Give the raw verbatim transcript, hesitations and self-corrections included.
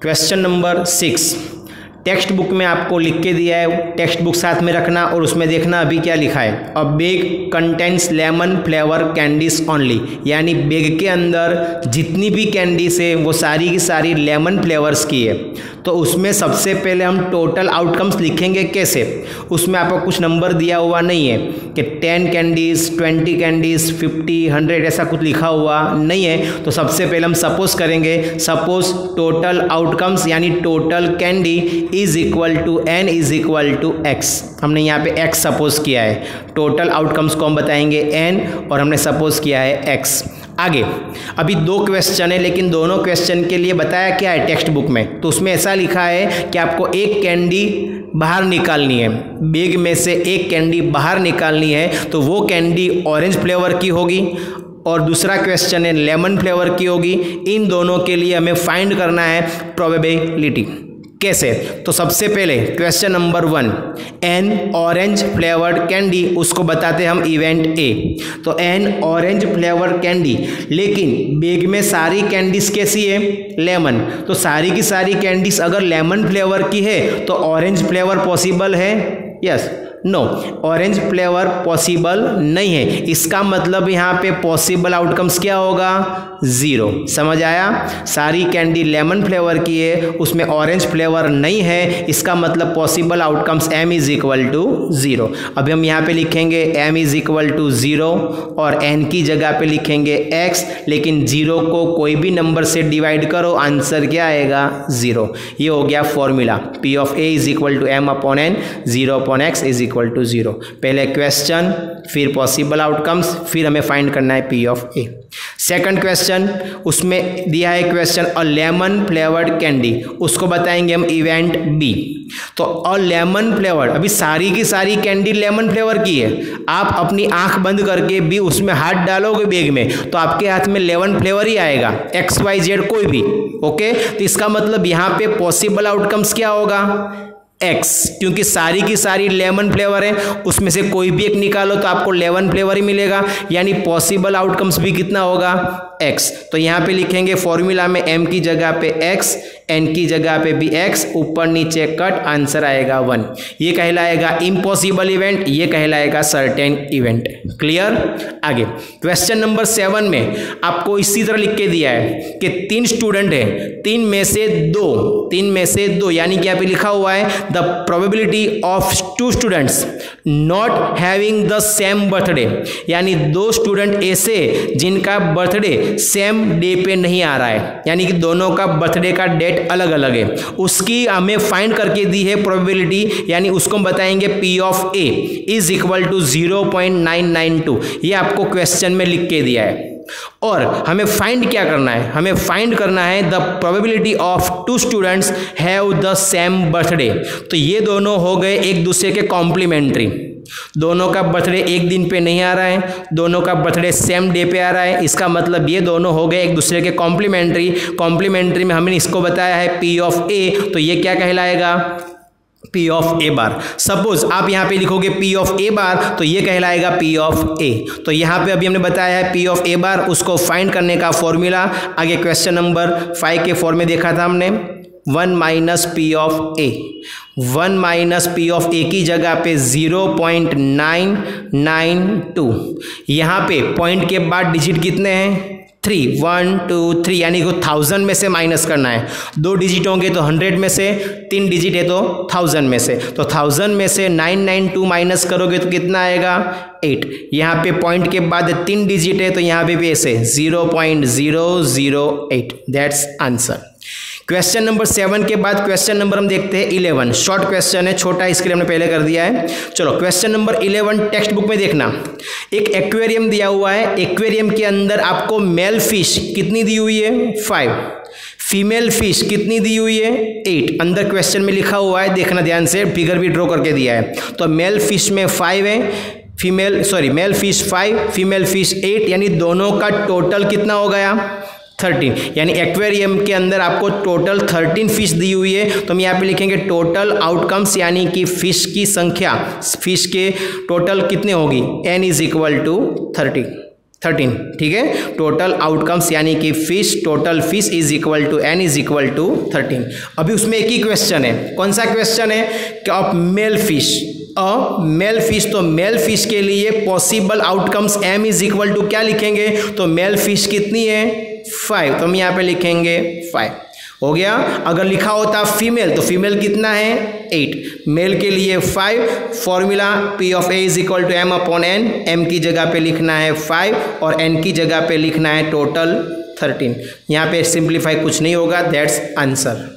Question number six, text book में आपको लिख के दिया है, टेक्स्ट बुक साथ में रखना और उसमें देखना अभी क्या लिखा है। A bag contents lemon flavour candies only, यानी बैग के अंदर जितनी भी कैंडीज है वो सारी की सारी लेमन फ्लेवर्स की है। तो उसमें सबसे पहले हम टोटल आउटकम्स लिखेंगे कैसे, उसमें आपको कुछ नंबर दिया हुआ नहीं है कि ten candies, twenty candies, fifty, hundred ऐसा कुछ लिखा हुआ नहीं है। तो सबसे पहले हम सपोज करेंगे, सपोज टोटल आउटकम्स यानी total candy is equal to n is equal to x. हमने यहाँ पे एक्स सपोज किया है, टोटल आउटकम्स को हम बताएंगे एन और हमने सपोज किया है एक्स। आगे अभी दो क्वेश्चन है, लेकिन दोनों क्वेश्चन के लिए बताया क्या है टेक्स्ट बुक में, तो उसमें ऐसा लिखा है कि आपको एक कैंडी बाहर निकालनी है, बैग में से एक कैंडी बाहर निकालनी है, तो वो कैंडी ऑरेंज फ्लेवर की होगी और दूसरा क्वेश्चन है लेमन फ्लेवर की होगी। इन दोनों के लिए हमें फाइंड करना है प्रोबेबिलिटी। कैसे, तो सबसे पहले question number one, an orange flavoured candy, उसको बताते हैं हम इवेंट ए। तो एन ऑरेंज फ्लेवर्ड कैंडी, लेकिन बैग में सारी कैंडीज कैसी है, लेमन। तो सारी की सारी कैंडीज अगर लेमन फ्लेवर की है तो ऑरेंज फ्लेवर पॉसिबल है, yes no, orange flavour possible नहीं है। इसका मतलब यहाँ पे पॉसिबल आउटकम्स क्या होगा, ज़ीरो। समझ आया, सारी कैंडी लेमन फ्लेवर की है, उसमें ऑरेंज फ्लेवर नहीं है, इसका मतलब possible outcomes m is equal to zero. अभी हम यहाँ पे लिखेंगे m is equal to zero और एन की जगह पे लिखेंगे एक्स, लेकिन ज़ीरो को कोई भी नंबर से डिवाइड करो, आंसर क्या आएगा, ज़ीरो। ये हो गया formula, P of A is equal to m upon n, zero upon x is equal to zero. पहले क्वेश्चन, फिर पॉसिबल आउटकम्स, फिर हमें फाइंड करना है P of A. Second question, उसमें दिया है question a lemon flavoured candy, उसको बताएंगे हम इवेंट बी। तो अ लेमन फ्लेवर्ड, अभी सारी की सारी कैंडी लेमन फ्लेवर की है, आप अपनी आंख बंद करके भी उसमें हाथ डालोगे बैग में तो आपके हाथ में लेमन फ्लेवर ही आएगा, एक्स वाई जेड कोई भी, ओके। तो इसका मतलब यहाँ पे पॉसिबल आउटकम्स क्या होगा, एक्स, क्योंकि सारी की सारी लेमन फ्लेवर है, उसमें से कोई भी एक निकालो तो आपको लेमन फ्लेवर ही मिलेगा, यानी पॉसिबल आउटकम्स भी कितना होगा, एक्स। तो यहाँ पे लिखेंगे फॉर्मूला में एम की जगह पे एक्स, एन की जगह पे भी एक्स, ऊपर नीचे कट, आंसर आएगा वन। ये कहलाएगा इम्पॉसिबल इवेंट, ये कहलाएगा सर्टेन इवेंट। क्लियर। आगे क्वेश्चन नंबर सेवन में आपको इसी तरह लिख के दिया है कि तीन स्टूडेंट है, तीन में से दो, तीन में से दो यानी कि यहाँ पे लिखा हुआ है the probability of two students not having the same birthday, यानी दो स्टूडेंट ऐसे जिनका बर्थडे सेम डे पे नहीं आ रहा है, यानी कि दोनों का बर्थडे का डेट अलग अलग है, उसकी हमें फाइंड करके दी है प्रोबेबिलिटी, यानी उसको हम बताएंगे P of A is equal to zero point nine nine two. ये आपको क्वेश्चन में लिख के दिया है और हमें फाइंड क्या करना है, हमें फाइंड करना है the probability of two students have the same birthday. तो ये दोनों हो गए एक दूसरे के कॉम्प्लीमेंट्री, दोनों का बर्थडे एक दिन पे नहीं आ रहा है, दोनों का बर्थडे सेम डे पे आ रहा है, इसका मतलब ये दोनों हो गए एक दूसरे के कॉम्प्लीमेंट्री। कॉम्प्लीमेंट्री में हमने इसको बताया है पी ऑफ ए, तो ये क्या कहलाएगा, P of A bar. Suppose आप यहाँ पे लिखोगे पी ऑफ ए बार, तो ये कहलाएगा पी ऑफ ए। तो यहाँ पे अभी हमने बताया है पी ऑफ ए बार, उसको फाइंड करने का फॉर्मूला आगे क्वेश्चन नंबर फाइव के फॉर्म में देखा था हमने, one minus P of A, one minus P of A की जगह पे zero point nine nine two, यहाँ पे पॉइंट के बाद डिजिट कितने हैं, थ्री, वन टू थ्री, यानी को थाउजेंड में से माइनस करना है, दो डिजिट होंगे तो हंड्रेड में से, तीन डिजिट है तो थाउजेंड में से, तो थाउजेंड में से नाइन नाइन टू माइनस करोगे तो कितना आएगा, एट। यहाँ पे पॉइंट के बाद तीन डिजिट है तो यहाँ पे भी ऐसे zero point zero zero eight, that's answer. Question number seven के बाद क्वेश्चन नंबर हम देखते हैं इलेवन, शॉर्ट क्वेश्चन है, छोटा, इसके लिए हमने पहले कर दिया है। चलो question number eleven text book में देखना, एक एक्वेरियम दिया हुआ है, एक्वेरियम के अंदर आपको मेल फिश कितनी दी हुई है, फाइव, फीमेल फिश कितनी दी हुई है, एट। अंदर क्वेश्चन में लिखा हुआ है, देखना ध्यान से, फिगर भी ड्रॉ करके दिया है। तो मेल फिश में फाइव है, female sorry male fish five, female fish eight, यानी दोनों का टोटल कितना हो गया, थर्टीन, यानी एक्वेरियम के अंदर आपको टोटल थर्टीन फिश दी हुई है। तो हम यहाँ पे लिखेंगे टोटल आउटकम्स, यानी कि फिश की संख्या, फिश के टोटल कितने होगी, n is equal to thirty, thirteen, ठीक है। टोटल आउटकम्स यानी कि fish, total fish is equal to n is equal to thirteen. अभी उसमें एक ही क्वेश्चन है, कौन सा क्वेश्चन है कि of male fish, a male fish, तो मेल फिश के लिए possible outcomes m is equal to क्या लिखेंगे, तो मेल फिश कितनी है फाइव, तो हम यहाँ पे लिखेंगे फाइव, हो गया। अगर लिखा होता फीमेल तो फीमेल कितना है एट, मेल के लिए five, formula P of A is equal to m upon n, m की जगह पे लिखना है फाइव और एन की जगह पे लिखना है टोटल थर्टीन। यहाँ पे सिंप्लीफाई कुछ नहीं होगा, दैट्स आंसर।